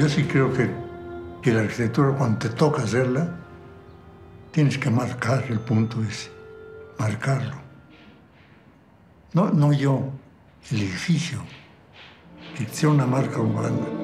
Yo sí creo que la arquitectura, cuando te toca hacerla, tienes que marcar el punto ese, marcarlo. No yo, el edificio, que sea una marca urbana.